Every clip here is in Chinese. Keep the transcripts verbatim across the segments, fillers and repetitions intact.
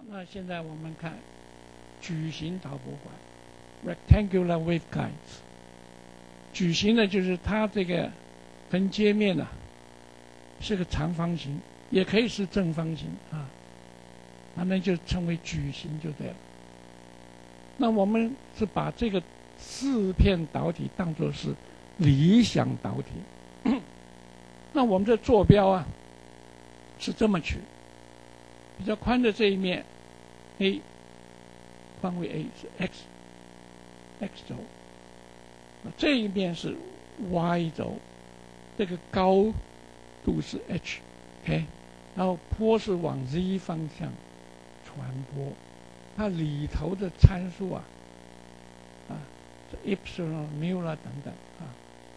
那现在我们看矩形导波管 （rectangular waveguides）。矩形呢，就是它这个横截面呢、啊、是个长方形，也可以是正方形啊，那么就称为矩形就对了。那我们是把这个四片导体当作是理想导体。那我们的坐标啊是这么取，比较宽的这一面 A 方位 A 是 x x 轴，这一面是 y 轴，这个高度是 h， OK， 然后波是往 z 方向传播，它里头的参数啊啊是 epsilon mu 啦等等啊。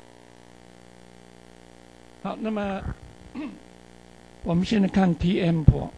好，那么我们现在看 Tm 波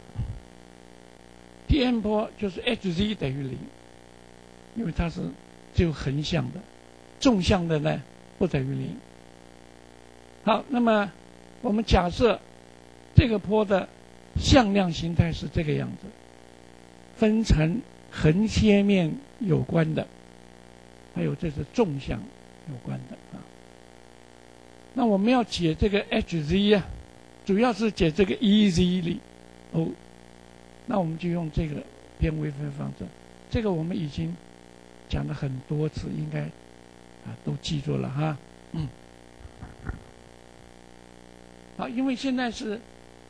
，Tm 波就是 hz 等于零，因为它是只有横向的，纵向的呢不等于零。好，那么我们假设这个波的向量形态是这个样子，分成横切面有关的，还有这是纵向有关的啊。那我们要解这个 hz 啊，主要是解这个 ez 里哦，那我们就用这个偏微分方程，这个我们已经讲了很多次，应该啊都记住了哈。嗯，好，因为现在是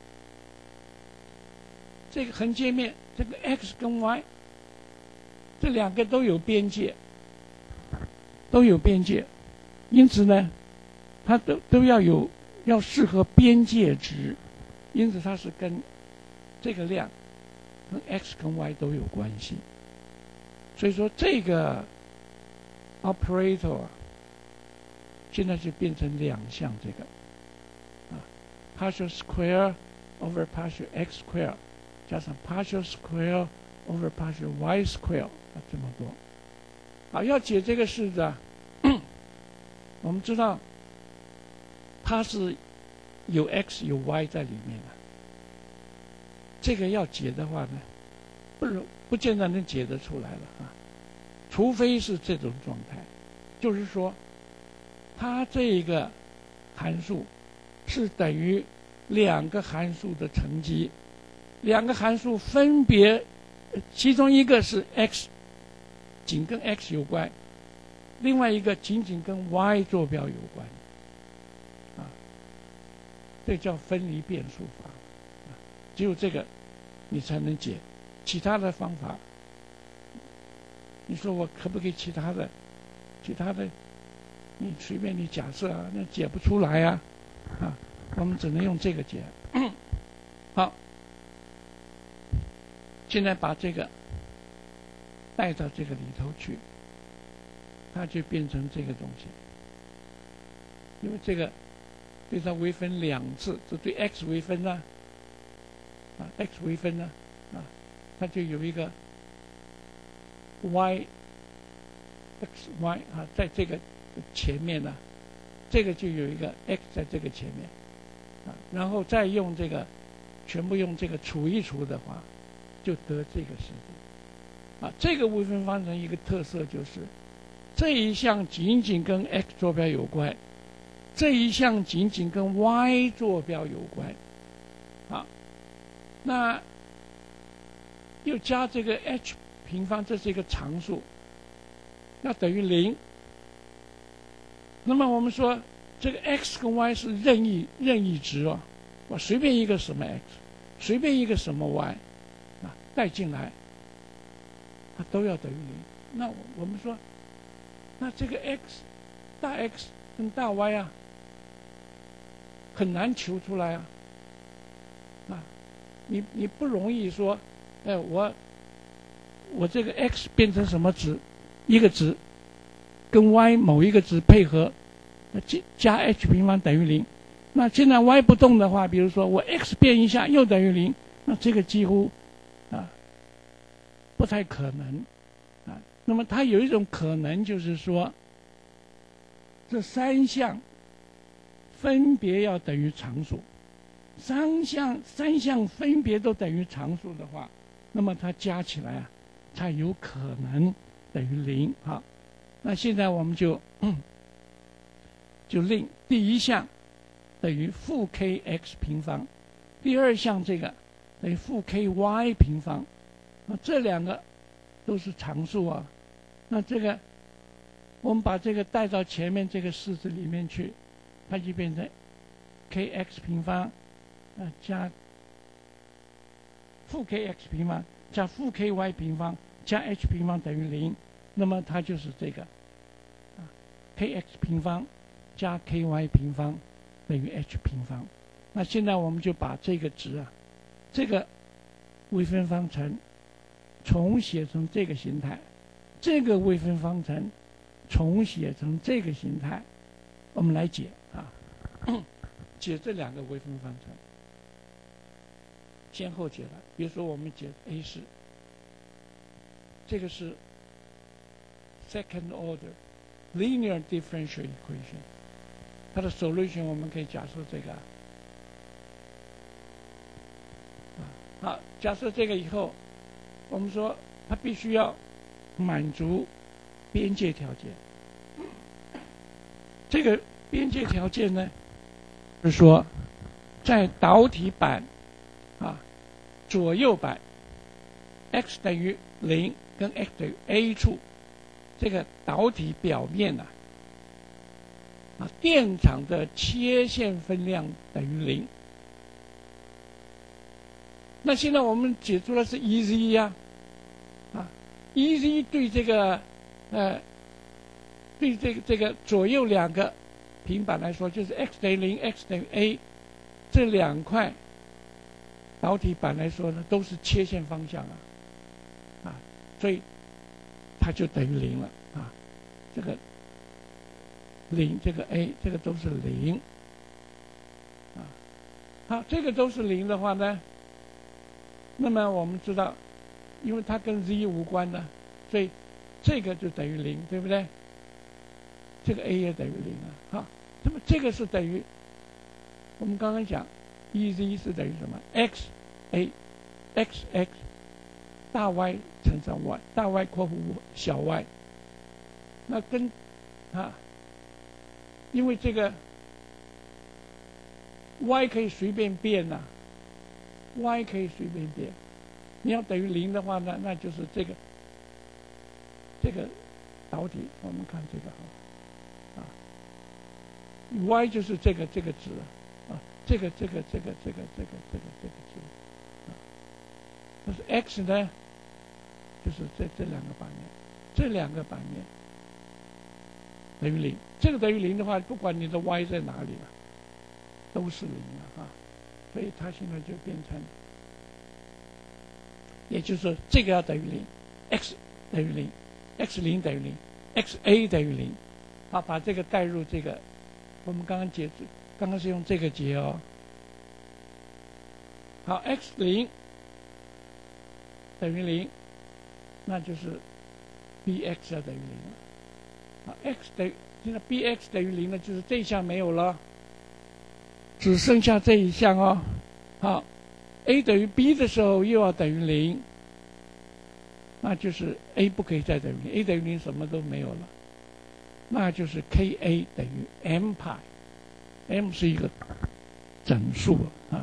这个横截面，这个 x 跟 y 这两个都有边界，都有边界，因此呢，它都都要有要适合边界值，因此它是跟这个量跟 x 跟 y 都有关系。所以说这个 operator 啊，现在就变成两项这个啊 partial square over partial x square 加上 partial square over partial y square 啊，这么多。好，要解这个式子啊，我们知道它是有 x 有 y 在里面的，这个要解的话呢，不容不见得能解得出来了啊，除非是这种状态，就是说，它这个函数是等于两个函数的乘积，两个函数分别，其中一个是 x 仅跟 x 有关，另外一个仅仅跟 y 坐标有关，啊，这叫分离变数法，啊，只有这个你才能解，其他的方法，你说我可不可以其他的，其他的，你随便你假设啊，那解不出来啊，啊，我们只能用这个解。好，现在把这个带到这个里头去，它就变成这个东西。因为这个对它微分两次，这对 x 微分呢，啊 ，x 微分呢，啊，它就有一个 y x y 啊，在这个前面呢，这个就有一个 x 在这个前面，啊，然后再用这个全部用这个除一除的话，就得这个式子。啊，这个微分方程一个特色就是，这一项仅仅跟 x 坐标有关，这一项仅仅跟 y 坐标有关，啊，那又加这个 h 平方，这是一个常数，要等于零。那么我们说这个 x 跟 y 是任意任意值哦，我随便一个什么 x， 随便一个什么 y， 啊，带进来。它都要等于零。那我们说，那这个 x 大 X 跟大 Y 啊，很难求出来啊。啊，你你不容易说，哎，我我这个 x 变成什么值，一个值，跟 y 某一个值配合，加 h 平方等于零。那现在 y 不动的话，比如说我 x 变一下又等于零，那这个几乎啊。不太可能啊。那么它有一种可能，就是说，这三项分别要等于常数，三项三项分别都等于常数的话， 那么它加起来啊，才有可能等于零。好，那现在我们就就令第一项等于负 kx 平方，第二项这个等于负 ky 平方。那这两个都是常数啊，那这个我们把这个带到前面这个式子里面去，它就变成 kx 平方啊加负 kx 平方加负 ky 平方加 h 平方等于零，那么它就是这个啊 kx 平方加 ky 平方等于 h 平方。那现在我们就把这个值啊，这个微分方程重写成这个形态，这个微分方程重写成这个形态，我们来解啊，解这两个微分方程，先后解了。比如说我们解 A 式，这个是 second order linear differential equation， 它的 solution 我们可以假设这个，啊，好，假设这个以后，我们说它必须要满足边界条件。这个边界条件呢，是说在导体板啊左右板 x 等于零跟 x 等于 a 处，这个导体表面呢 啊, 啊电场的切线分量等于零。那现在我们解出来是 E Z 呀，啊 ，E Z 对这个呃对这个这个左右两个平板来说，就是 x 等于零 ，x 等于 a 这两块导体板来说呢，都是切线方向啊，啊，所以它就等于零了啊，这个零这个 a 这个都是零啊，好，这个都是零的话呢。那么我们知道，因为它跟 z 无关的，所以这个就等于零，对不对？这个 a 也等于零啊。好，那么这个是等于我们刚刚讲 E Z 是等于什么 ？x a x x 大 Y 乘上 y， 大 Y 括弧小 y。那跟啊，因为这个 y 可以随便变呐、啊。y 可以随便变，你要等于零的话呢，那就是这个这个导体，我们看这个啊，啊 y 就是这个这个值啊，这个这个这个这个这个这个这个值啊，但是 x 呢，就是这这两个板面，这两个板面等于零，这个等于零的话，不管你的 y 在哪里了，都是零了啊。所以它现在就变成，也就是说这个要等于零 ，x 等于零 ，x 零等于零 ，x a 等于零，好，把这个带入这个，我们刚刚解，刚刚是用这个解哦。好 ，x 零等于零，那就是 bx 要等于零了。好 ，x 等于现在 bx 等于零了，就是这一项没有了。只剩下这一项哦，好 ，a 等于 b 的时候又要等于零，那就是 a 不可以再等于零 ，a 等于零什么都没有了，那就是 ka 等于 m 派 ，m 是一个整数啊，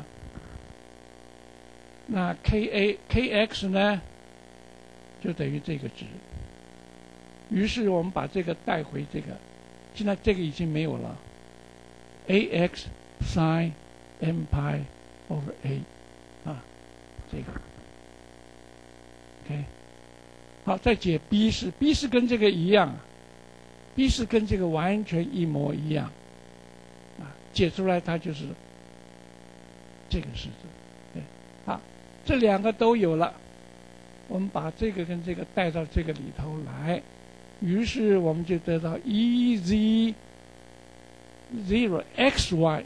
那 ka kx 呢就等于这个值，于是我们把这个带回这个，现在这个已经没有了 ，ax sin m pi over a 啊，这个 ，OK， 好，再解 b 式 ，b 式跟这个一样 ，b 式跟这个完全一模一样，啊，解出来它就是这个式子，对，好，这两个都有了，我们把这个跟这个带到这个里头来，于是我们就得到 E Z zero x y。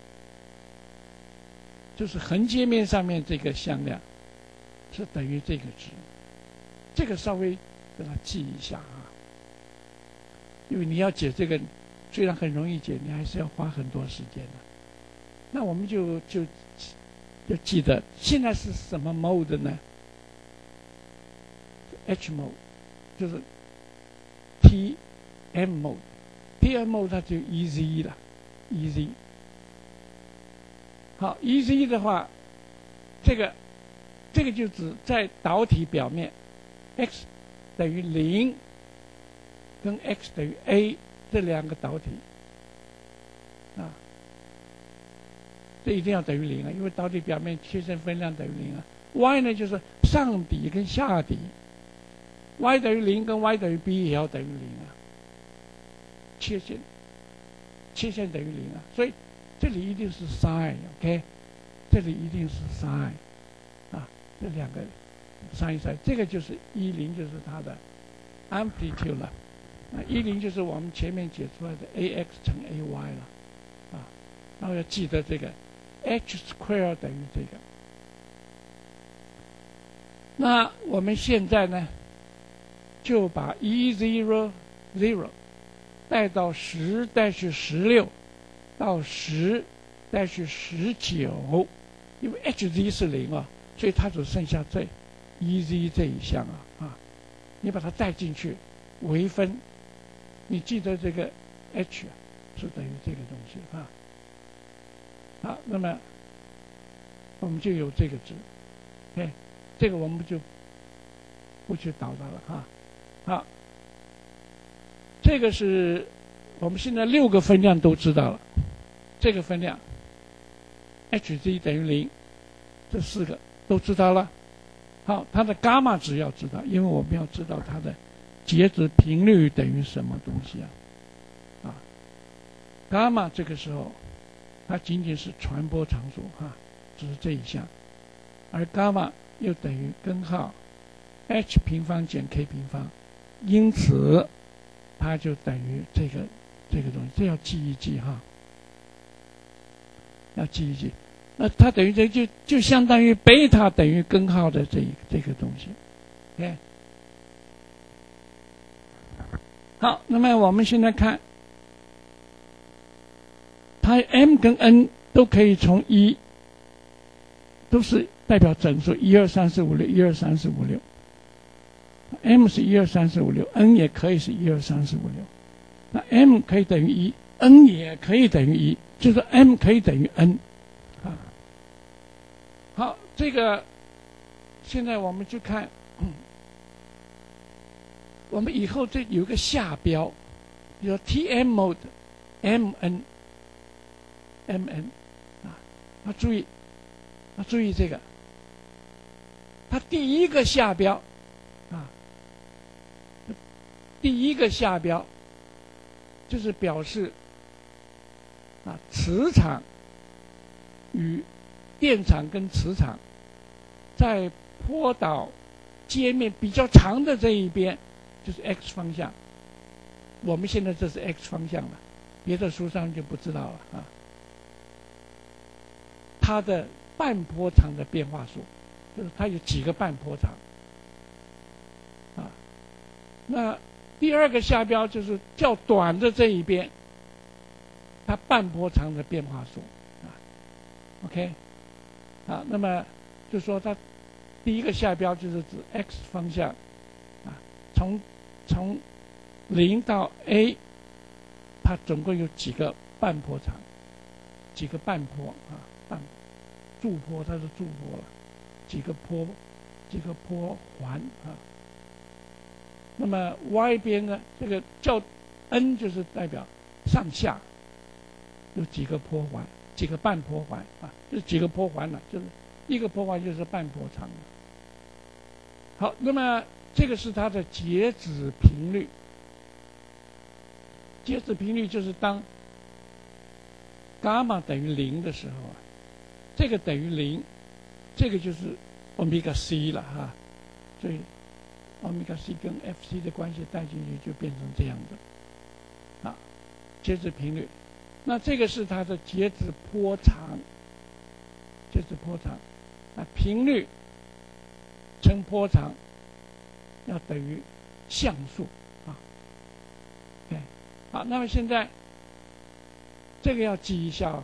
就是横截面上面这个向量是等于这个值，这个稍微给它记一下啊，因为你要解这个，虽然很容易解，你还是要花很多时间的。那我们就就就记得现在是什么 mode 呢？ H mode， 就是 T M mode，T M mode 它就 E Z 了 ，E Z。好 ，E Z 的话，这个这个就指在导体表面 ，x 等于零，跟 x 等于 a 这两个导体，啊，这一定要等于零啊，因为导体表面切线分量等于零啊。y 呢就是上底跟下底 ，y 等于零跟 y 等于 b 也要等于零啊，切线切线等于零啊，所以这里一定是 sin，OK， 这里一定是 sin， 啊，这两个 sin sin， 这个就是一零就是它的 amplitude 了，那一零就是我们前面解出来的 ax 乘 ay 了，啊，然后要记得这个 h square 等于这个。那我们现在呢，就把 e zero zero 带到十 dash 十六到十 dash 十九，因为 hz 是零啊，所以它只剩下这 ez 这一项啊啊，你把它带进去，微分，你记得这个 h 是等于这个东西啊。好，那么我们就有这个值 ，OK。这个我们就不去导它了哈。好，这个是我们现在六个分量都知道了。这个分量 hz 等于零，这四个都知道了。好，它的伽马值要知道，因为我们要知道它的截止频率等于什么东西啊？啊，伽马这个时候它仅仅是传播常数哈，只是这一项，而伽马又等于根号 h 平方减 k 平方，因此它就等于这个这个东西，这要记一记哈，要记一记。那它等于这就就相当于贝塔等于根号的这这个东西 ，OK。好，那么我们现在看，它 m 跟 n 都可以从一，都是代表整数，一二三四五六，一二三四五六。m 是一二三四五六 ，n 也可以是一二三四五六。那 m 可以等于一 ，n 也可以等于一，就是 m 可以等于 n。啊，好，这个现在我们就看，嗯、我们以后这有一个下标，比如说 T M mode，mn，mn 啊，要注意，要注意这个。它第一个下标，啊，第一个下标就是表示啊磁场与电场跟磁场在坡岛界面比较长的这一边就是 x 方向。我们现在这是 x 方向了，别的书上就不知道了啊。它的半波长的变化数。就是它有几个半波长，啊，那第二个下标就是较短的这一边，它半波长的变化数，啊 ，OK， 啊，那么就说它第一个下标就是指 x 方向，啊，从从零到 a， 它总共有几个半波长，几个半波啊，半驻波它是驻波了。几个坡，几个坡环啊。那么 y 边呢，这个叫 n 就是代表上下有几个坡环，几个半坡环啊，就是几个坡环了，就是一个坡环就是半波长。好，那么这个是它的截止频率。截止频率就是当伽马等于零的时候啊，这个等于零。这个就是 omega c 了哈，所以 omega c 跟 f c 的关系带进去就变成这样的，啊，截止频率。那这个是它的截止波长，截止波长，啊，频率乘波长要等于像素啊。OK， 好，那么现在这个要记一下哦，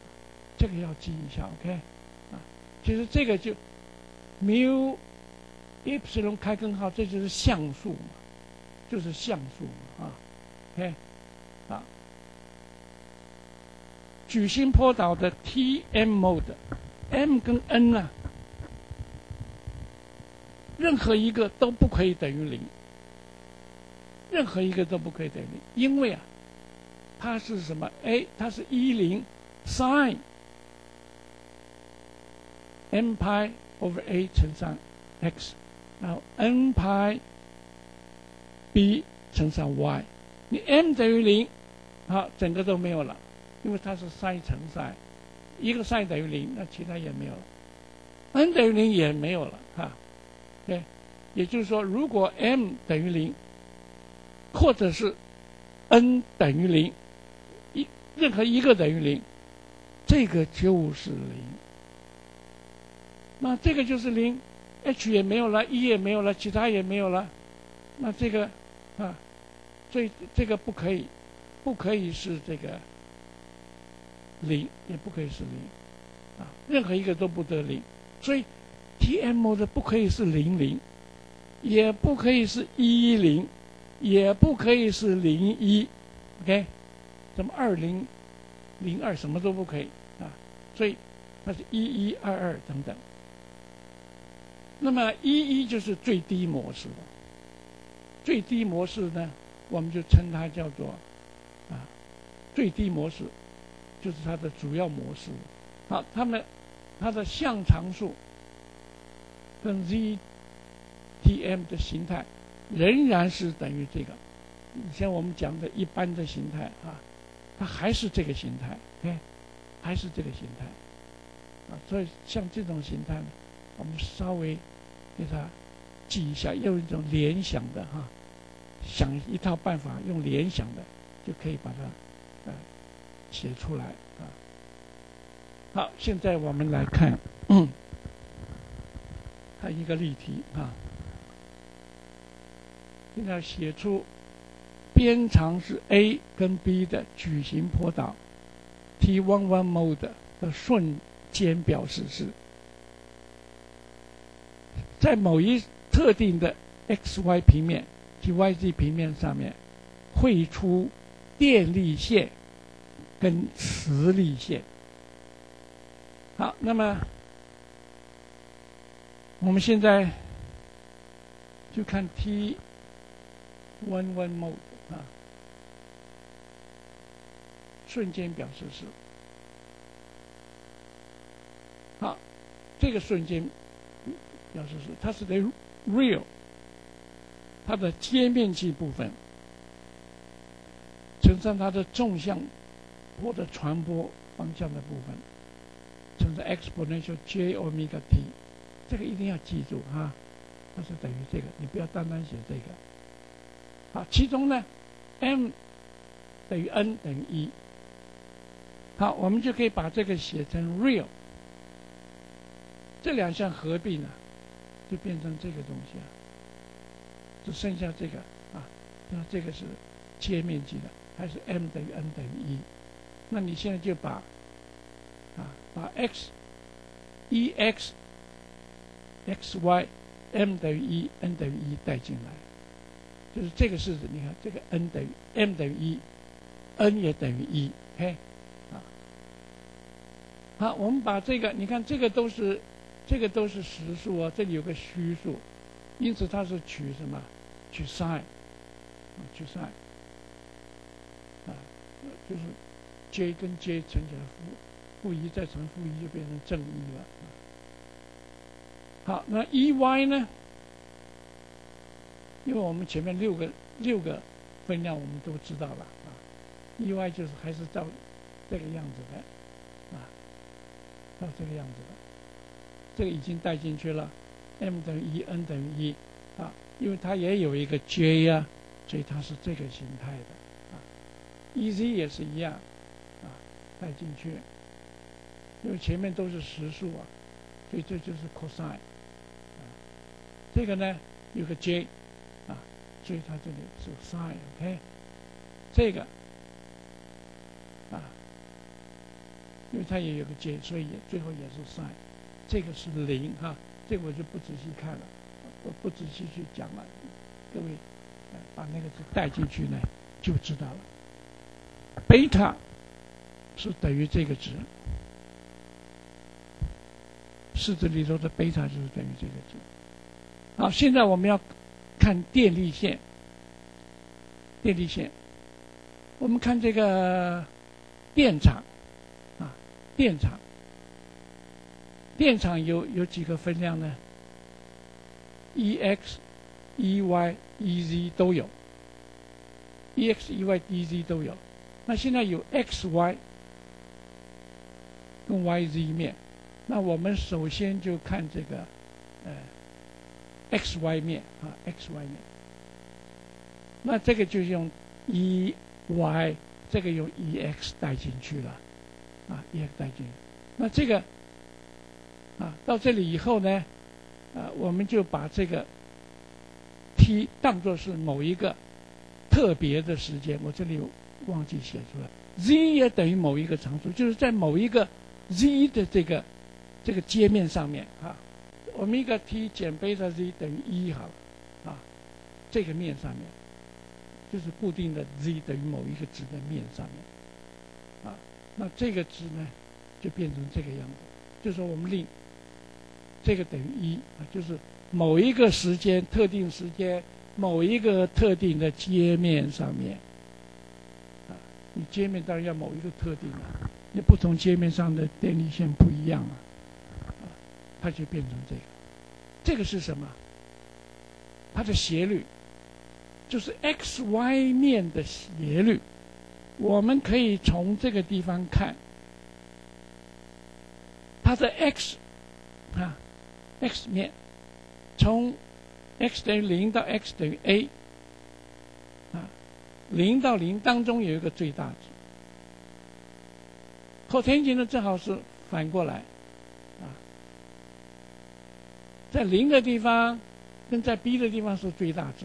这个要记一下 ，OK。其实这个就 mu epsilon 开根号，这就是像素嘛，就是像素嘛啊 ，OK 啊。矩形波导的 T M mode，M 跟 N 啊，任何一个都不可以等于零，任何一个都不可以等于零，因为啊，它是什么 ？A 它是一零 sin m pi over a 乘上 x， 然后 n pi b 乘上 y， 你 m 等于零，好，整个都没有了。因为它是 sin 乘 sin， 一个 sin 等于零，那其他也没有了 ，n 等于零也没有了哈。对，也就是说，如果 m 等于零，或者是 n 等于零，一任何一个等于零，这个就是零。那这个就是零 ，h 也没有了 ，e 也没有了，其他也没有了，那这个啊，所以这个不可以，不可以是这个。零也不可以是零，啊，任何一个都不得零，所以 T M mode 不可以是零零，也不可以是一零，也不可以是零一 ，OK， 什么二零零二什么都不可以啊，所以它是一一二二等等。那么一一就是最低模式，最低模式呢，我们就称它叫做啊最低模式。就是它的主要模式，好，它们它的像常数跟 Z T M 的形态仍然是等于这个，以前我们讲的一般的形态啊，它还是这个形态，哎，还是这个形态，啊，所以像这种形态呢，我们稍微给它记一下，用一种联想的哈、啊，想一套办法，用联想的就可以把它呃。写出来啊！好，现在我们来看，嗯，看一个例题啊。现在写出边长是 a 跟 b 的矩形波导 T 十一 mode 的瞬间表示是，在某一特定的 x y 平面及 y z 平面上面绘出电力线。跟磁力线，好，那么我们现在就看 T 十一 mode 啊，瞬间表示是，好，这个瞬间表示是，它是的 real， 它的接面积部分乘上它的纵向波的传播方向的部分，乘上 exponential j omega t， 这个一定要记住哈，它是等于这个，你不要单单写这个。好，其中呢 m 等于 n 等于一，好，我们就可以把这个写成 real， 这两项合并呢，就变成这个东西啊，只剩下这个啊，那这个是接面积的，还是 m 等于 n 等于一。那你现在就把啊把 x 一 x x y m 等于一 n 等于一带进来，就是这个式子，你看这个 n 等于 m 等于一 n 也等于一 ，OK 啊，好，我们把这个，你看这个都是这个都是实数啊，这里有个虚数，因此它是取什么？取 sin 啊，取 sin 啊，就是。j 跟 j 乘起来负负一再乘负一就变成正一了。好，那 E y 呢？因为我们前面六个六个分量我们都知道了啊 ，E y 就是还是照这个样子的啊，照这个样子的，这个已经带进去了 ，m 等于一 ，n 等于一啊，因为它也有一个 j 呀、啊，所以它是这个形态的啊 ，E z 也是一样。带进去，因为前面都是实数啊，所以这就是 cosine 啊。这个呢有个 j 啊，所以它这里是 sin，OK。这个啊，因为它也有个 j， 所以也最后也是 sin。这个是零哈，这个我就不仔细看了， 我不仔细去讲了，各位呃把那个字带进去呢就知道了。贝塔是等于这个值，式子里头的贝塔就是等于这个值。好，现在我们要看电力线。电力线，我们看这个电场啊，电场，电场有有几个分量呢 ？E X、E Y、E Z 都有 ，E X、E Y、E Z 都有。那现在有 X Y 跟 Y Z 面，那我们首先就看这个呃 X Y 面啊 ，X Y 面。那这个就用 E Y， 这个用 E X 带进去了，啊 ，E X 带进去。那这个啊，到这里以后呢，啊，我们就把这个 T 当作是某一个特别的时间，我这里忘记写出来。Z 也等于某一个常数，就是在某一个 Z 的这个这个接面上面啊，我们一个 T 减贝塔 Z 等于一好了，啊，这个面上面。就是固定的 z 等于某一个值的面上面，啊，那这个值呢，就变成这个样子。就是说我们令这个等于一啊，就是某一个时间、特定时间、某一个特定的接面上面，啊，你接面当然要某一个特定啊，你不同接面上的电力线不一样啊，啊，它就变成这个。这个是什么？它的斜率。就是 X Y 面的斜率，我们可以从这个地方看，它的 X 啊 X 面，从 X 等于零到 X 等于 A 啊，零到零当中有一个最大值。cotangent 呢正好是反过来啊，在零的地方跟在 B 的地方是最大值。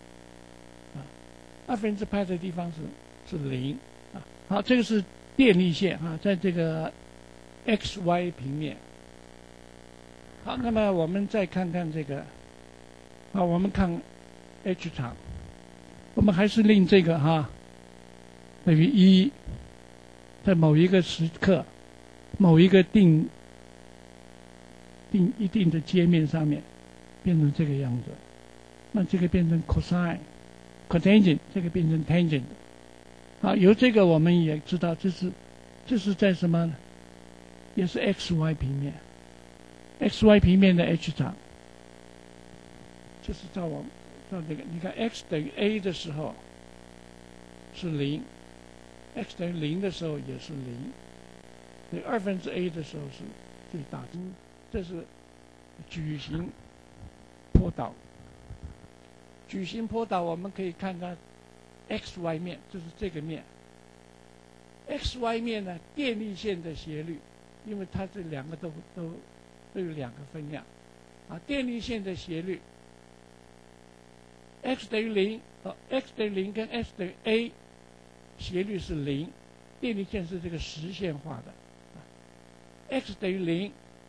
二分之派的地方是是零啊，好，这个是电力线啊，在这个 X Y 平面。好，那么我们再看看这个，啊，我们看 H 场，我们还是令这个哈、啊、等于一，在某一个时刻，某一个定定一定的接面上面变成这个样子，那这个变成 cosine。cotangent 这个变成 tangent， 好，由这个我们也知道，这是这是在什么呢？也是 X Y 平面 ，X Y 平面的 H 场，就是照我照这个，你看 x 等于 a 的时候是零 ，x 等于零的时候也是零，所以二分之 a 的时候是最大值，这是矩形坡道。矩形坡道我们可以看看 X Y 面，就是这个面。X Y 面呢，电力线的斜率，因为它这两个都都都有两个分量，啊，电力线的斜率 ，x 等于零，哦 ，x 等于零跟 x 等于 a， 斜率是零，电力线是这个实线化的，啊 ，x 等于零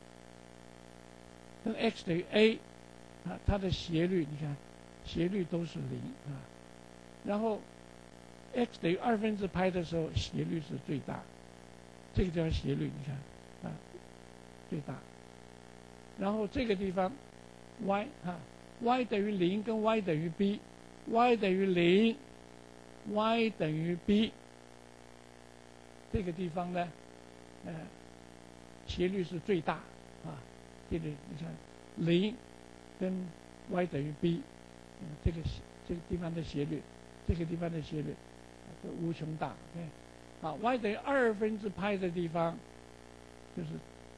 跟 x 等于 a， 啊，它的斜率你看。斜率都是零啊，然后 x 等于二分之派的时候，斜率是最大，这个叫斜率，你看啊，最大。然后这个地方 y 啊 ，y 等于零跟 y 等于 b，y 等于零 ，y 等于 b， 这个地方呢，呃，斜率是最大啊，这里你看零跟 y 等于 b。嗯、这个这个地方的斜率，这个地方的斜率是无穷大。OK， 好 ，y 等于二分之派的地方，就是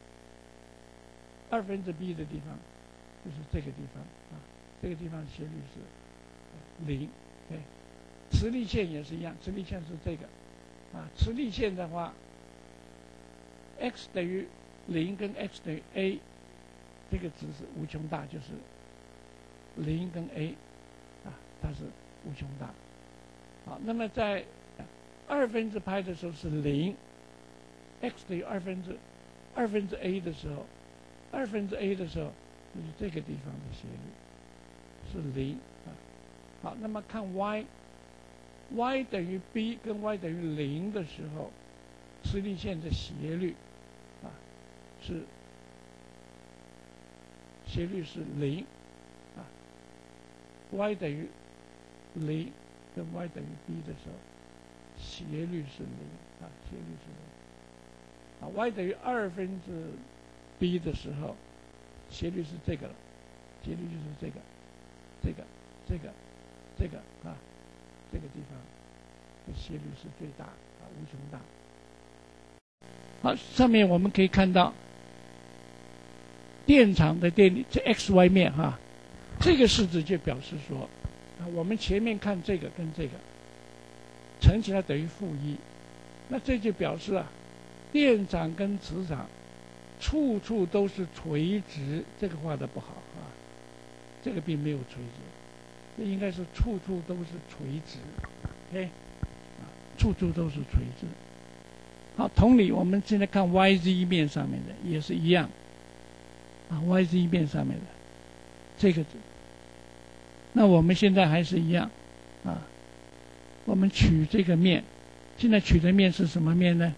二分之 b 的地方，就是这个地方啊，这个地方斜率是零。OK， 磁力线也是一样，磁力线是这个啊，磁力线的话 ，x 等于零跟 x 等于 a， 这个值是无穷大，就是零跟 a。啊，它是无穷大。好，那么在二分之派的时候是零 ，x 等于二分之二分之 a 的时候，二分之 a 的时候就是这个地方的斜率， 是零啊。好，那么看 y，y 等于 b 跟 y 等于零的时候，磁力线的斜率啊是斜率是零啊 ，y 等于零跟 y 等于 b 的时候，斜率是零啊，斜率是零啊 ，y 等于二分之 b 的时候，斜率是这个了，斜率就是这个，这个，这个，这个啊，这个地方的斜率是最大啊，无穷大。好，上面我们可以看到电场的电力，这 x y 面哈、啊，这个式子就表示说，啊，我们前面看这个跟这个乘起来等于负一，那这就表示啊，电场跟磁场处处都是垂直，这个画的不好啊，这个并没有垂直，这应该是处处都是垂直 ，OK， 啊，处处都是垂直。好，同理，我们现在看 Y Z 面上面的也是一样，啊 ，Y Z 面上面的这个，那我们现在还是一样，啊，我们取这个面，现在取的面是什么面呢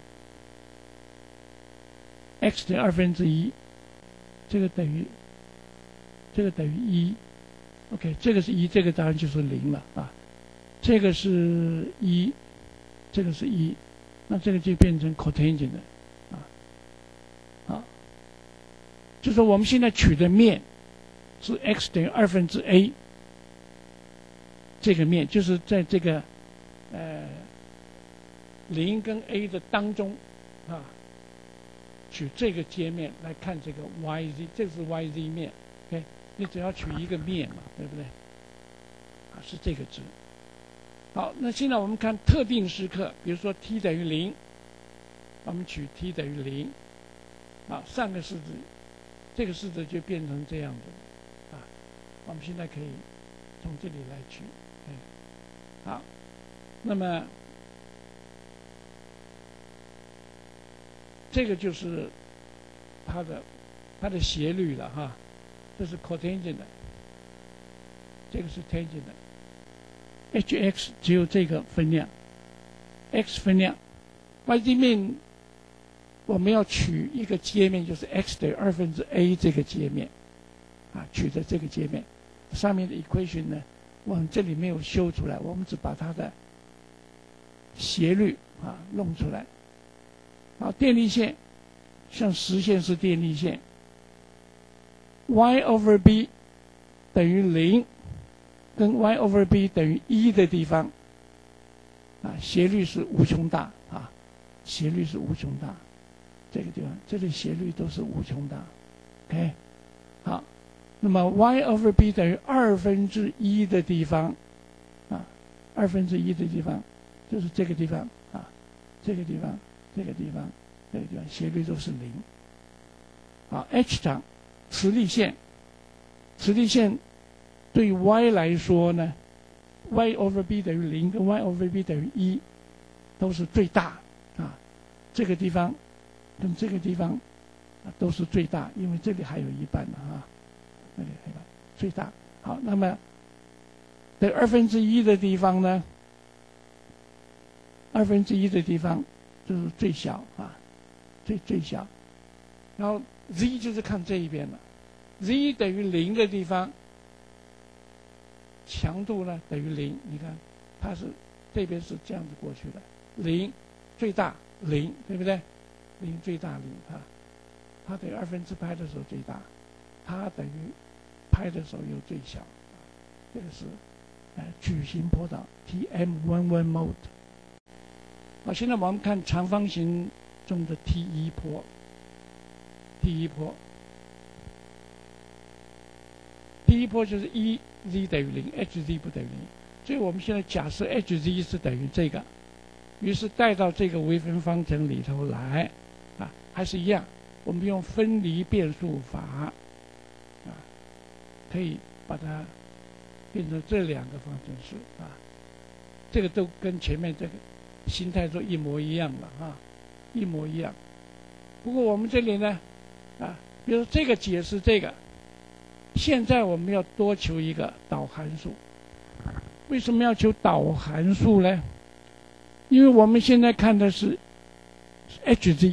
？x 等于二分之一，这个等于，这个等于一 ，OK， 这个是一，这个当然就是零了啊，这个是一，这个是一。那这个就变成 cotangent 的，啊，好，就说我们现在取的面是 x 等于二分之 a， 这个面就是在这个呃零跟 a 的当中啊，取这个接面来看这个 y z， 这是 y z 面 ，OK， 你只要取一个面嘛，对不对？啊，是这个值。好，那现在我们看特定时刻，比如说 t 等于零，我们取 t 等于零，啊，上个式子，这个式子就变成这样子，啊，我们现在可以从这里来取，嗯，好，那么这个就是它的它的斜率了哈，这是 cotangent 的，这个是 tangent 的。hx 只有这个分量 ，x 分量 ，y z 面我们要取一个接面，就是 x 等于二分之 a 这个接面，啊，取的这个接面，上面的 equation 呢，我们这里没有修出来，我们只把它的斜率啊弄出来。好，电力线像实线式电力线 ，y over b 等于零。跟 y over b 等于一的地方，啊，斜率是无穷大啊，斜率是无穷大，这个地方，这里斜率都是无穷大 ，OK， 好，那么 y over b 等于二分之一的地方，啊，二分之一的地方就是这个地方啊，这个地方，这个地方，这个地方斜率都是零。好 ，H 场磁力线，磁力线。对于 y 来说呢 ，y over b 等于零，跟 y over b 等于一，都是最大啊。这个地方跟这个地方啊都是最大，因为这里还有一半呢啊，那里还有最大。好，那么对二分之一的地方呢，二分之一的地方就是最小啊，最最小。然后 z 就是看这一边了 ，z 等于零的地方。强度呢等于零，你看，它是这边是这样子过去的，零最大零，对不对？零最大零啊，它等于二分之派的时候最大，它等于派的时候又最小，这个是呃矩形波导 T M 十一 mode。好，现在我们看长方形中的 T 一波 ，T 一波。第一波就是一 z 等于零 ，h z 不等于零，所以我们现在假设 h z 是等于这个，于是带到这个微分方程里头来，啊，还是一样，我们用分离变数法，啊，可以把它变成这两个方程式啊，这个都跟前面这个形态都一模一样了啊，一模一样。不过我们这里呢，啊，比如这个解释这个。 现在我们要多求一个导函数。为什么要求导函数呢？因为我们现在看的是 hz，hz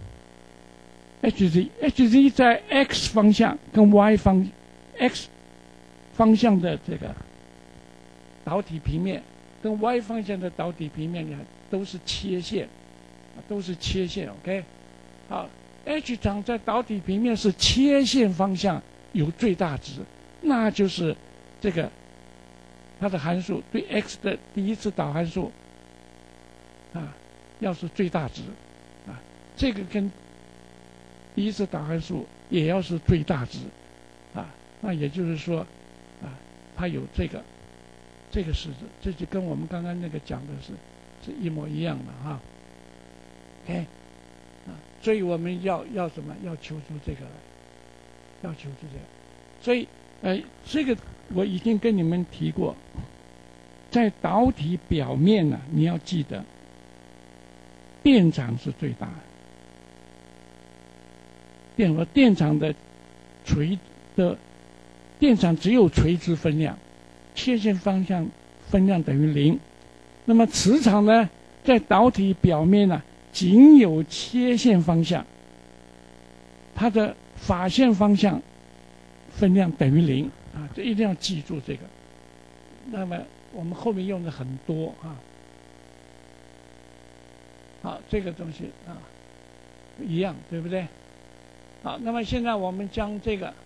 hz 在 x 方向跟 y 方 x 方向的这个导体平面跟 y 方向的导体平面呢都是切线，都是切线 OK。 好， h 场在导体平面是切线方向有最大值，那就是这个它的函数对 x 的第一次导函数啊要是最大值啊，这个跟第一次导函数也要是最大值啊，那也就是说啊它有这个这个式子，这就跟我们刚刚那个讲的是是一模一样的哈。OK 啊，所以我们要要什么？要求出这个来，要求出这个。所以呃这个我已经跟你们提过，在导体表面呢、啊，你要记得电场是最大的。电和电场的垂的电场只有垂直分量，切线方向分量等于零。那么磁场呢，在导体表面呢、啊，仅有切线方向，它的法线方向分量等于零啊，这一定要记住这个。那么我们后面用的很多啊。好，这个东西啊一样，对不对？好，那么现在我们将这个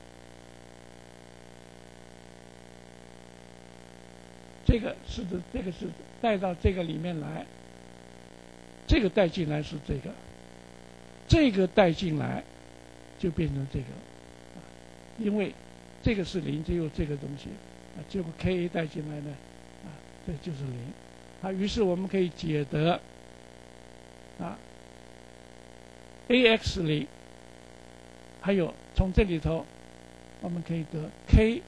这个式子，这个式子带到这个里面来，这个带进来是这个，这个带进来就变成这个，因为这个是零，只有这个东西啊，结果 K A 带进来呢，啊，这就是零啊，于是我们可以解得啊 A X 零。还有从这里头，我们可以得 k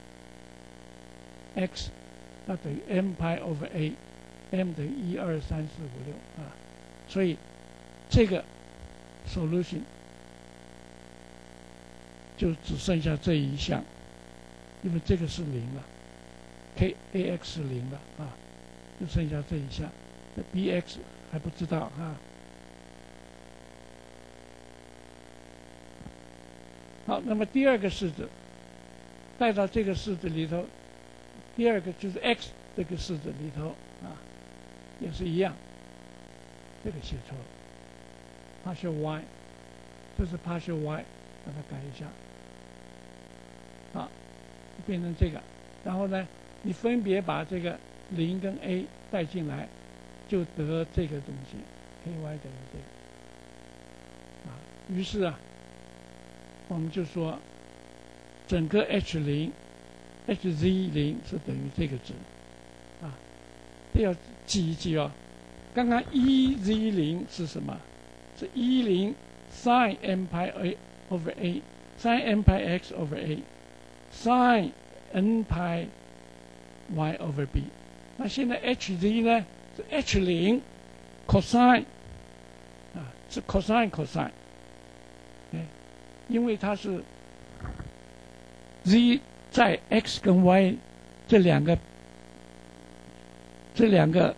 x， 那等于 m pi over a，m 等于一二三四五六啊，所以这个 solution 就只剩下这一项，因为这个是零了 ，k a x 是零了啊，就剩下这一项，那 b x 还不知道啊。好，那么第二个式子带到这个式子里头，第二个就是 x 这个式子里头啊，也是一样，这个写错了 ，partial y， 这是 partial y， 把它改一下，啊，变成这个，然后呢，你分别把这个零跟 a 带进来，就得这个东西 ，ky 等于这个，啊，于是啊。我们就说，整个 h 零 ，hz 零是等于这个值，啊，这要记一记哦。刚刚 e z 零是什么？是一零 sin m pi a over a sin m pi x over a sin n pi y over b。那现在 hz 呢是 h 零 cosine， 啊，是 cosine cosine， 哎。因为它是 z 在 x 跟 y 这两个这两个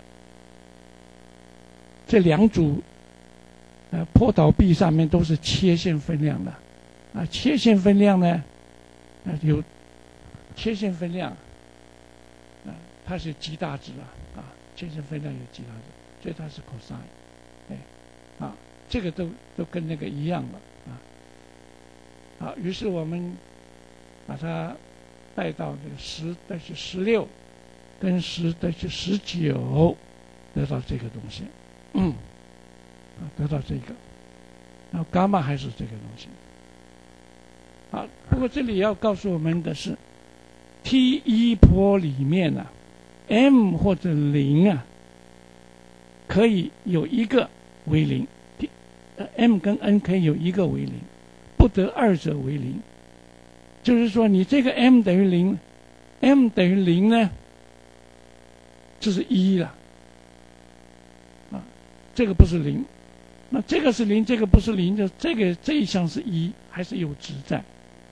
这两组呃坡导壁上面都是切线分量的啊，切线分量呢啊有切线分量啊它是极大值啊啊切线分量有极大值，所以它是 cosine， 哎啊这个都都跟那个一样了。好，于是我们把它带到这个十等于十六，跟十等于十九，得到这个东西，嗯，啊，得到这个，然后伽马还是这个东西。好，不过这里要告诉我们的是 ，T 一波里面啊 ，m 或者零啊，可以有一个为零 ，m 跟 n 可以有一个为零。不得二者为零，就是说你这个 m 等于零 ，m 等于零呢，就是一了，啊，这个不是零，那这个是零，这个不是零，就这个这一项是一，还是有值在，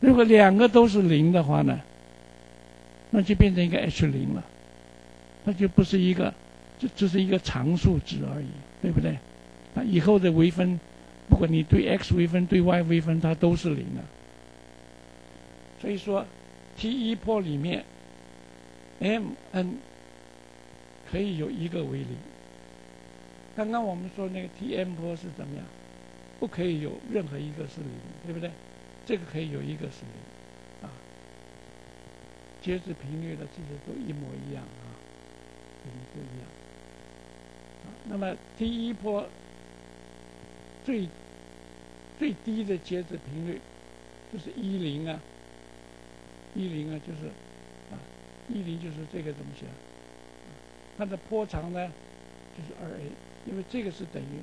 如果两个都是零的话呢，那就变成一个 H 零了，那就不是一个，这只是一个常数值而已，对不对？那以后的微分，不管你对 x 微分对 y 微分，它都是零的。所以说 T 一波里面 Mn 可以有一个为零。刚刚我们说那个 Tm 波是怎么样？不可以有任何一个是零，对不对？这个可以有一个是零，啊，节制频率的这些都一模一样啊，都一样。啊，那么 T 一波最最低的节制频率就是一零啊，一零啊就是啊，一零就是这个东西啊，它的波长呢就是 二 a， 因为这个是等于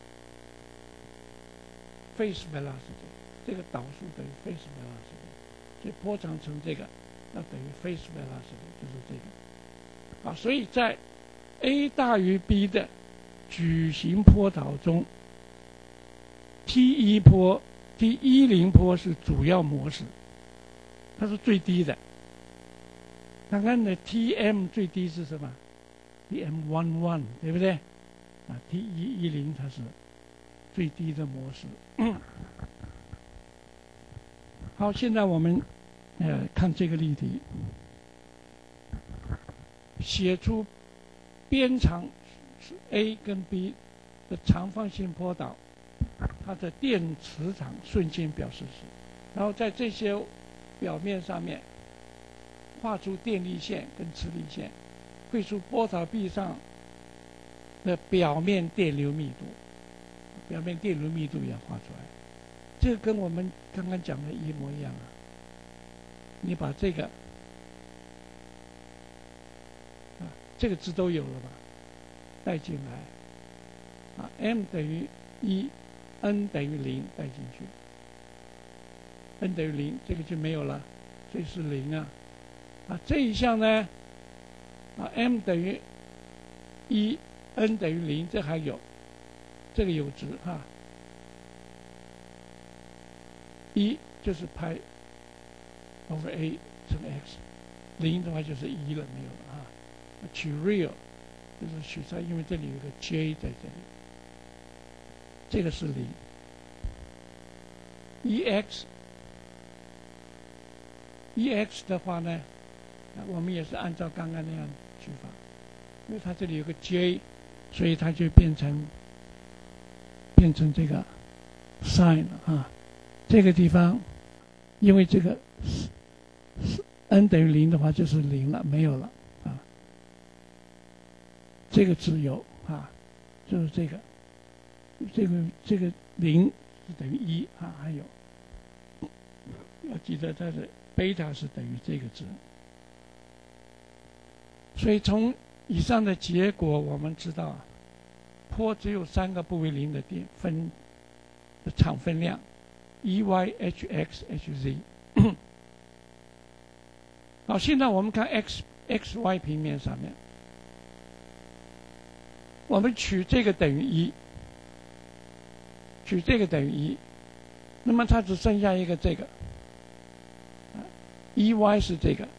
phase velocity， 这个导数等于 phase velocity， 所以波长乘这个，那等于 phase velocity 就是这个。啊，所以在 a 大于 b 的矩形波导中 ，T 一波、T 一零波是主要模式，它是最低的。刚刚的 T M 最低是什么 ？T M 十一， 对不对？啊 ，T 一十它是最低的模式。嗯、好，现在我们呃看这个例题，写出边长是 A 跟 B 的长方形波导，它的电磁场瞬间表示式，然后在这些表面上面画出电力线跟磁力线，绘出波导壁上的表面电流密度，表面电流密度也画出来。这个跟我们刚刚讲的一模一样啊。你把这个啊这个字都有了吧，带进来啊 ，m 等于一 ，n 等于零带进去 ，n 等于零，这个就没有了，这是零啊。啊，这一项呢，啊 m 等于一 ，n 等于零，这还有，这个有值哈。一就是派 over a 乘 x， 零的话就是一了，没有了啊。取 real 就是取它，因为这里有个 j 在这里，这个是零。ex ex 的话呢，我们也是按照刚刚那样取法，因为它这里有个 j， 所以它就变成变成这个 sin 了啊。这个地方，因为这个 n 等于零的话就是零了，没有了啊。这个只有啊，就是这个，这个这个零是等于一啊，还有要记得它的贝塔是等于这个值。所以从以上的结果我们知道，波只有三个不为零的电分的场分量。E Y H X H Z 好，现在我们看 x x y 平面上面，我们取这个等于一，取这个等于一，那么它只剩下一个这个 E Y 是这个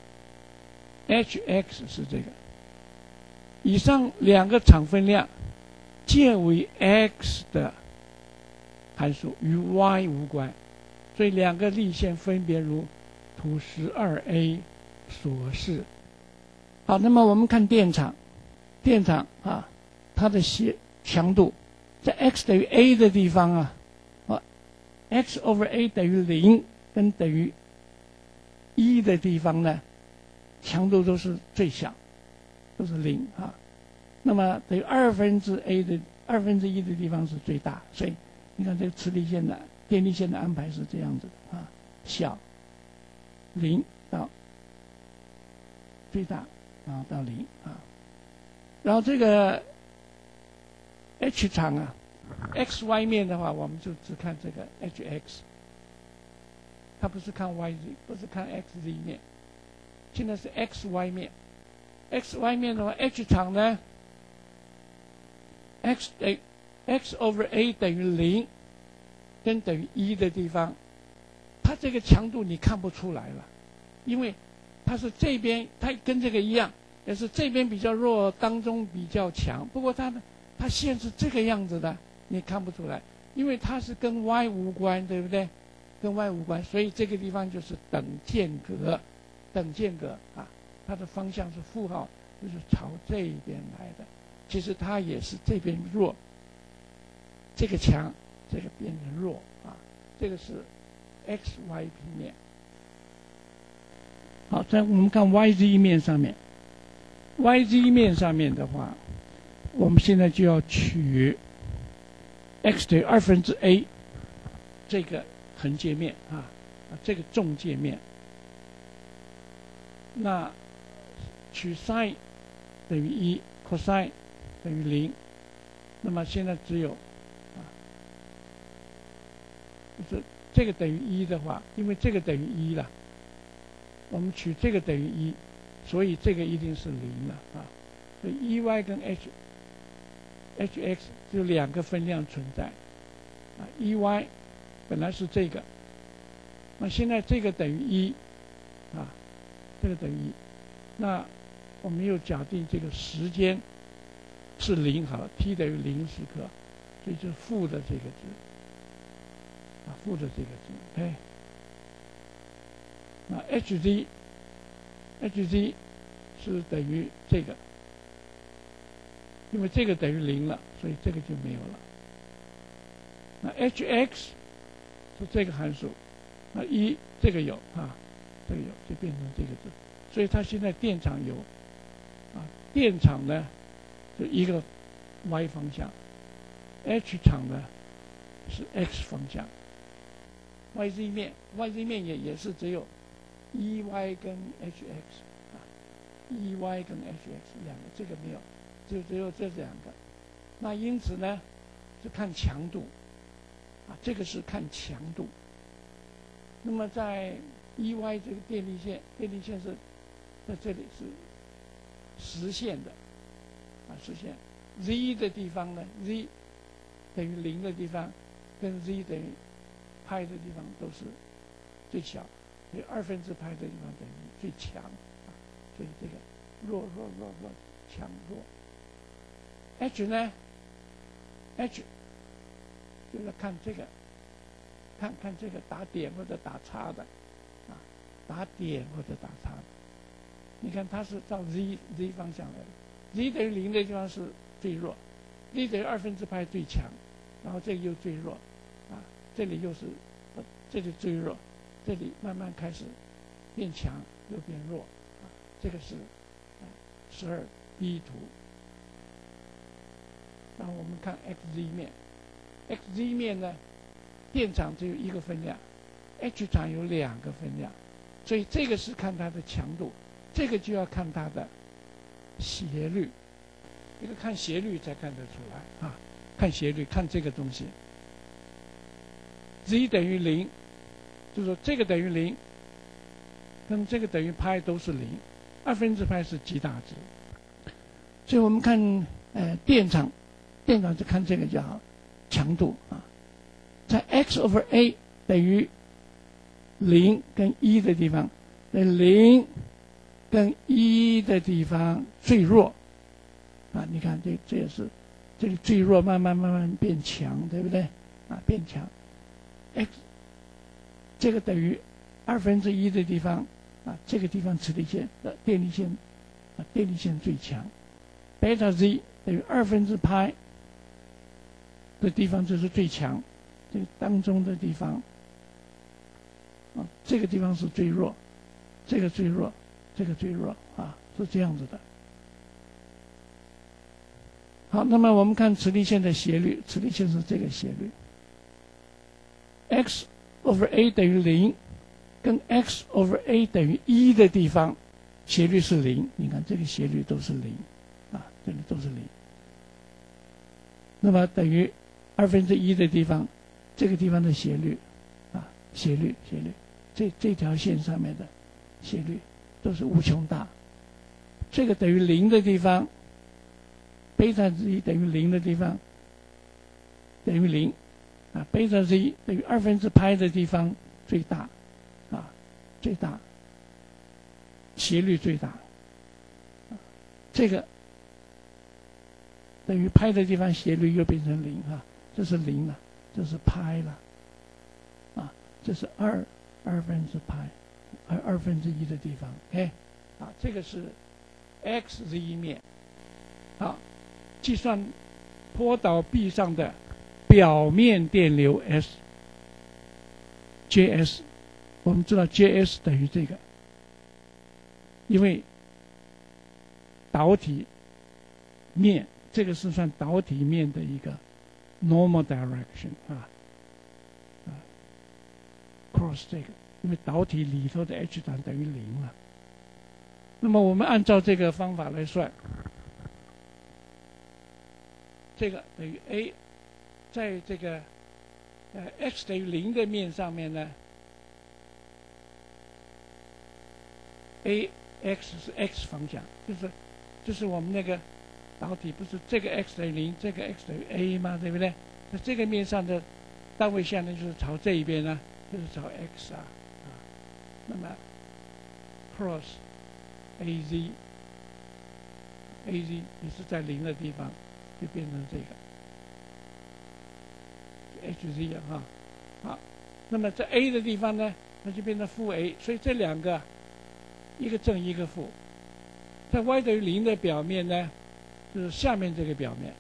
H X 是这个，以上两个场分量皆为 x 的函数，与 y 无关，所以两个力线分别如图十二 a 所示。好，那么我们看电场，电场啊，它的斜强度在 x 等于 a 的地方啊，啊 x over a 等于零跟等于一的地方呢，强度都是最小，都是零啊。那么等于二分之 a 的二分之一的地方是最大，所以你看这个磁力线的电力线的安排是这样子的啊，小零到最大啊到零啊，然后这个 H 场啊 ，x y 面的话，我们就只看这个 H x， 它不是看 y z， 不是看 x z 面，现在是 x y 面 ，x y 面的话 ，H 场呢 ，x 等 x over a 等于零，跟等于一的地方， 它这个强度你看不出来了，因为它是这边，它跟这个一样，也是这边比较弱，当中比较强。不过它呢，它线是这个样子的，你看不出来，因为它是跟 y 无关，对不对？跟 y 无关，所以这个地方就是等间隔，等间隔啊，它的方向是负号，就是朝这边来的。其实它也是这边弱，这个强，这个变成弱啊，这个是 x y 平面。好，在我们看 Y Z 面上面 ，Y Z 面上面的话，我们现在就要取 x 等于二分之 a 这个横界面啊，啊这个纵界面。那取 sin 等于一 ，cos 等于零。那么现在只有啊，就是这个等于一的话，因为这个等于一了。我们取这个等于一，所以这个一定是零了啊。所以 E Y 跟 H H X 就两个分量存在啊。E Y 本来是这个，那现在这个等于一啊，这个等于一。那我们又假定这个时间是零好了 ，t 等于零时刻，所以就是负的这个值啊，负的这个值，哎。那 H Z H Z 是等于这个，因为这个等于零了，所以这个就没有了。那 H X 是这个函数，那一这个有啊，这个有就变成这个字，所以它现在电场有啊，电场呢就一个 y 方向 ，H 场呢是 x 方向 ，Y Z 面 Y Z 面也也是只有。E Y 跟 H X 啊 ，E Y 跟 H X 两个，这个没有，就只有这两个。那因此呢，是看强度啊，这个是看强度。那么在 E Y 这个电力线，电力线是在这里是实线的啊，实线。Z 的地方呢 ，Z 等于零的地方，跟 Z 等于派的地方都是最小。所以二分之派的地方等于最强啊，所以这个弱弱弱弱强弱。H 呢 ？H 就是看这个，看看这个打点或者打叉的，啊，打点或者打叉的。你看它是照 z z 方向来的 ，z 等于零的地方是最弱 ，z 等于二分之派最强，然后这个又最弱，啊，这里又是，这里最弱。这里慢慢开始变强，又变弱，啊，这个是十二 B 图。然后我们看 X Z 面 ，X Z 面呢，电场只有一个分量 ，H 场有两个分量，所以这个是看它的强度，这个就要看它的斜率，这个看斜率才看得出来啊，看斜率，看这个东西 ，Z 等于零。就是说这个等于零，跟这个等于派都是零，二分之派是极大值。所以我们看呃电场，电场就看这个就好，强度啊，在 x over a 等于零跟一的地方，在零跟一的地方最弱啊，你看这这也是这里最弱，慢慢慢慢变强，对不对？啊，变强 ，x。这个等于二分之一的地方啊，这个地方磁力线的电力线啊，电力线最强。贝塔 z 等于二分之派的地方就是最强，这个当中的地方啊，这个地方是最弱，这个最弱，这个最弱啊，是这样子的。好，那么我们看磁力线的斜率，磁力线是这个斜率 ，x over a 等于零，跟 x over a 等于一的地方，斜率是零。你看这个斜率都是零，啊，这里都是零。那么等于二分之一的地方，这个地方的斜率，啊，斜率斜率，这这条线上面的斜率都是无穷大。这个等于零的地方，贝塔 z 等于零的地方，等于零。啊，贝塔 z 等于二分之派的地方最大， 最大，斜率最大。这个等于派的地方斜率又变成零啊，这是零了，这是派了，啊，这是二二分之派，二二分之一的地方 ，OK， 啊，这个是 x z 面，好，计算坡岛壁上的表面电流 S，J S， 我们知道 J S 等于这个，因为导体面，这个是算导体面的一个 normal direction 啊，啊 ，cross 这个，因为导体里头的 H 档等于零了。那么我们按照这个方法来算，这个等于 A， 在这个呃 x 等于零的面上面呢 ，A x 是 x 方向，就是就是我们那个导体不是这个 x 等于零，这个 x 等于 a 吗？对不对？那这个面上的单位线呢，就是朝这一边呢，就是朝 x 啊啊。那么 cross A Z A Z 也是在零的地方，就变成这个 H Z 啊哈。好，那么在 A 的地方呢，那就变成负 A， 所以这两个一个正一个负。在 y 等于零的表面呢，就是下面这个表面，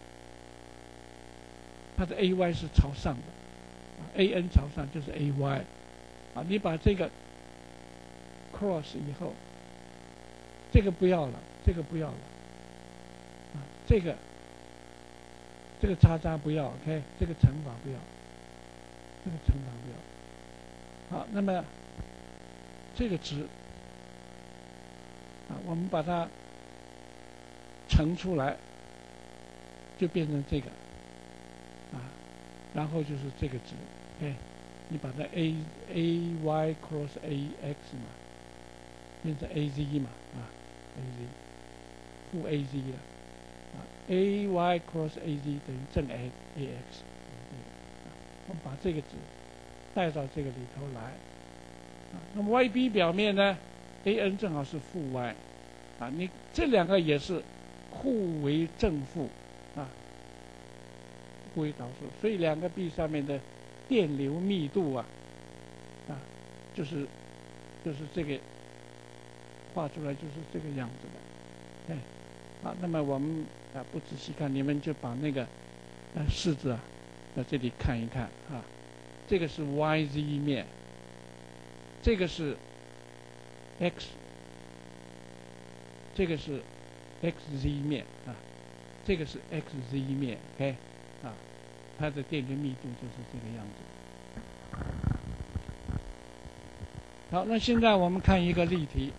它的 A Y 是朝上的 ，A N 朝上就是 A Y， 啊，你把这个 cross 以后，这个不要了，这个不要了，啊，这个这个叉叉不要 ，OK， 这个乘法不要，这个乘法不要，好，那么这个值。啊，我们把它乘出来，就变成这个，啊，然后就是这个值 ，OK， 你把它 a a y cross a x 嘛，变成 a z 嘛，啊 ，a z， 负 a z 了，啊 ，a y cross a z 等于正 a a x， 啊，我们把这个值带到这个里头来，啊，那么 y b 表面呢？ A N 正好是负 y， 啊，你这两个也是互为正负，啊，互为导数，所以两个壁上面的电流密度啊，啊，就是就是这个画出来就是这个样子的，哎，好，那么我们啊不仔细看，你们就把那个呃式子啊在这里看一看啊，这个是 Y Z 面，这个是 x， 这个是 X Z 面啊，这个是 X Z 面 ，OK， 啊，它的电流密度就是这个样子。好，那现在我们看一个例题，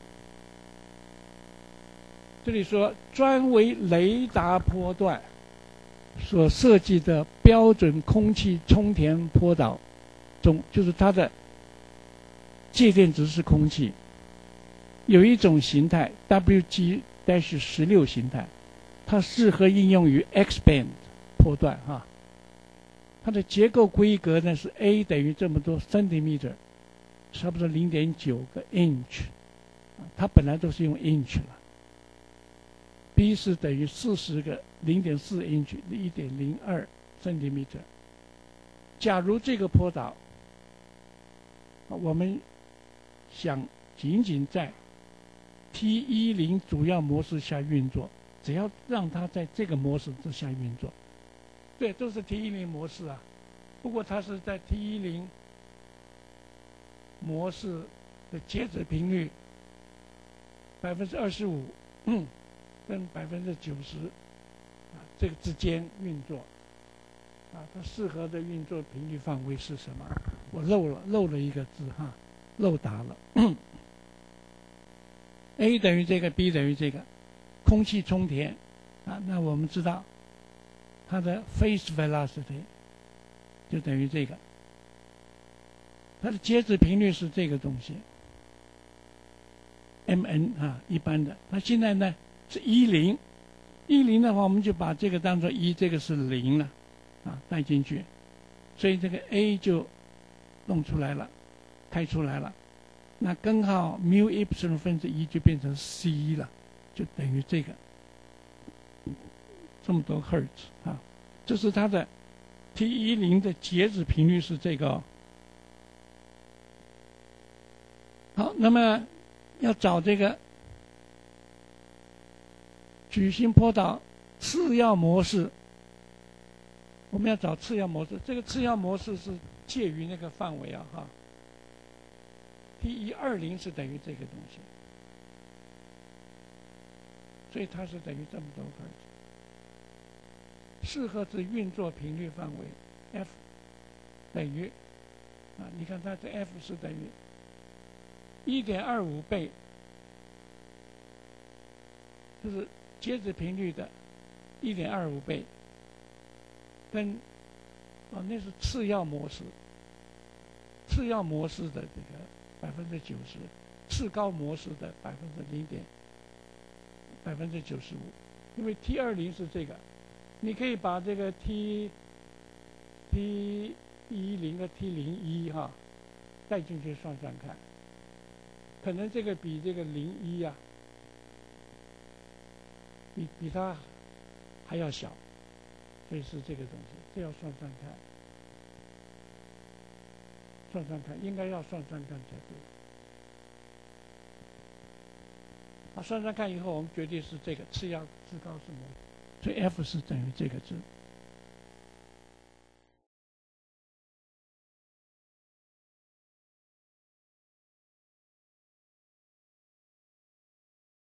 这里说专为雷达波段所设计的标准空气充填坡道中，就是它的介电值是空气。有一种形态 W G 十六 形态，它适合应用于 X band 波段哈。它的结构规格呢是 A 等于这么多 centimeter， 差不多 零点九 个 inch， 它本来都是用 inch 了。B 是等于四十个 零点四 inch， 一点零二 centimeter。假如这个坡道，我们想仅仅在T 十一 主要模式下运作，只要让它在这个模式之下运作，对，都是 T 十一 模式啊。不过它是在 T 十一 模式的截止频率百分之二十五跟百分之九十啊这个之间运作啊，它适合的运作频率范围是什么？我漏了漏了一个字哈，漏答了。A 等于这个 ，B 等于这个，空气充填啊，那我们知道它的 phase velocity 就等于这个，它的截止频率是这个东西 ，mn 啊，一般的。那现在呢是一零，一零的话，我们就把这个当做一，这个是零了啊，带进去，所以这个 A 就弄出来了，开出来了。 那根号 mu epsilon 分之一就变成 c 了，就等于这个这么多赫兹啊。这是它的 T 十 的截止频率是这个哦。好，那么要找这个矩形波导次要模式，我们要找次要模式。这个次要模式是介于那个范围啊，哈。T 一二零是等于这个东西，所以它是等于这么多赫兹。四赫兹运作频率范围 F 等于啊，你看它这 F 是等于 一点二五 倍，就是截止频率的 一点二五 倍，跟哦那是次要模式，次要模式的这个百分之九十，次高模式的百分之零点百分之九十五，因为 T 二零是这个，你可以把这个 T T 一零和 T 零一哈带进去算算看，可能这个比这个零一啊，比比它还要小，所以是这个东西，这要算算看。算算看，应该要算算看才对。好，算算看以后，我们决定是这个次要至高是模，所以 F 是等于这个值。